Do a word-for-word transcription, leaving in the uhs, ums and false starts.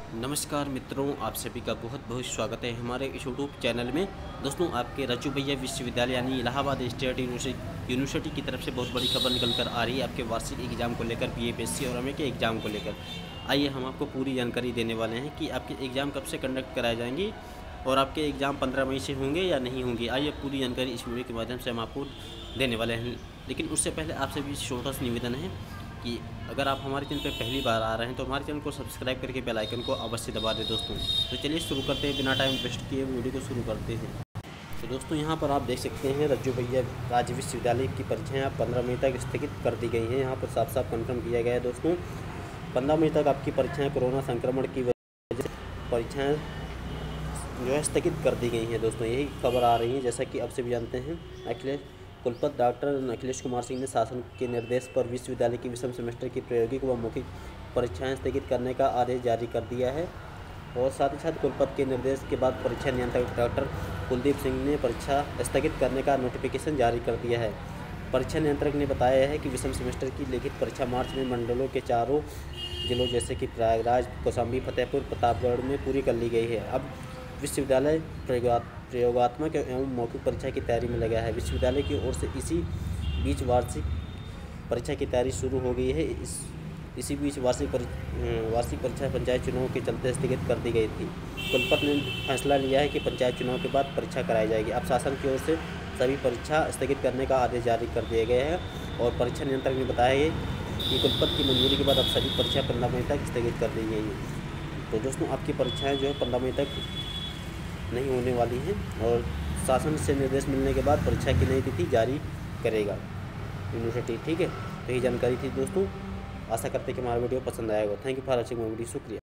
नमस्कार मित्रों, आप सभी का बहुत बहुत स्वागत है हमारे इस यूट्यूब चैनल में। दोस्तों, आपके रज्जू भैया विश्वविद्यालय यानी इलाहाबाद स्टेट यूनिवर्सिटी यूनिवर्सिटी की तरफ से बहुत बड़ी खबर निकल कर आ रही है आपके वार्षिक एग्जाम को लेकर, B A P S C और एम ए के एग्ज़ाम को लेकर। आइए हम आपको पूरी जानकारी देने वाले हैं कि आपके एग्ज़ाम कब से कंडक्ट कराए जाएंगे और आपके एग्ज़ाम पंद्रह मई से होंगे या नहीं होंगे। आइए पूरी जानकारी इस वीडियो के माध्यम से हम आपको देने वाले हैं। लेकिन उससे पहले आपसे भी छोटा सा निवेदन है कि अगर आप हमारे चैनल पर पहली बार आ रहे हैं तो हमारे चैनल को सब्सक्राइब करके बेल आइकन को अवश्य दबा दें दोस्तों। तो चलिए शुरू करते हैं, बिना टाइम वेस्ट किए वीडियो को शुरू करते हैं। तो दोस्तों, यहाँ पर आप देख सकते हैं रज्जू भैया राज्य विश्वविद्यालय की परीक्षाएँ आप पंद्रह मई तक स्थगित कर दी गई हैं। यहाँ पर साफ साफ कन्फर्म किया गया है दोस्तों, पंद्रह मई तक आपकी परीक्षाएँ कोरोना संक्रमण की वजह से परीक्षाएँ जो है स्थगित कर दी गई हैं दोस्तों। यही खबर आ रही है। जैसा कि अब से भी जानते हैं, अखिलेश कुलपति डॉक्टर अखिलेश कुमार सिंह ने शासन के निर्देश पर विश्वविद्यालय की विषम सेमेस्टर की प्रायोगिक व मौखिक परीक्षाएं स्थगित करने का आदेश जारी कर दिया है। और साथ ही साथ कुलपति के निर्देश के बाद परीक्षा नियंत्रक डॉक्टर कुलदीप सिंह ने परीक्षा स्थगित करने का नोटिफिकेशन जारी कर दिया है। परीक्षा नियंत्रक ने बताया है कि विषम सेमेस्टर की लिखित परीक्षा मार्च में मंडलों के चारों जिलों जैसे कि प्रयागराज, कौशाम्बी, फतेहपुर, प्रतापगढ़ में पूरी कर ली गई है। अब विश्वविद्यालय प्रयोगात्मक एवं मौखिक परीक्षा की तैयारी में लगा है। विश्वविद्यालय की ओर से इसी बीच वार्षिक परीक्षा की तैयारी शुरू हो गई है। इस इसी बीच वार्षिक वार्षिक परीक्षा पंचायत चुनाव के चलते स्थगित कर दी गई थी। कुलपति ने फैसला लिया है कि पंचायत चुनाव के बाद परीक्षा कराई जाएगी। अब शासन की ओर से सभी परीक्षा स्थगित करने का आदेश जारी कर दिए गए हैं। और परीक्षा नियंत्रक ने बताया है कि कुलपति की मंजूरी के बाद अब सभी परीक्षा पंद्रह मई तक स्थगित कर दी गई हैं। तो दोस्तों, आपकी परीक्षाएँ जो है पंद्रह मई तक नहीं होने वाली हैं और शासन से निर्देश मिलने के बाद परीक्षा की नई तिथि जारी करेगा यूनिवर्सिटी। ठीक है, तो यही जानकारी थी दोस्तों। आशा करते हैं कि हमारा वीडियो पसंद आएगा। Thank you for watching my video. शुक्रिया।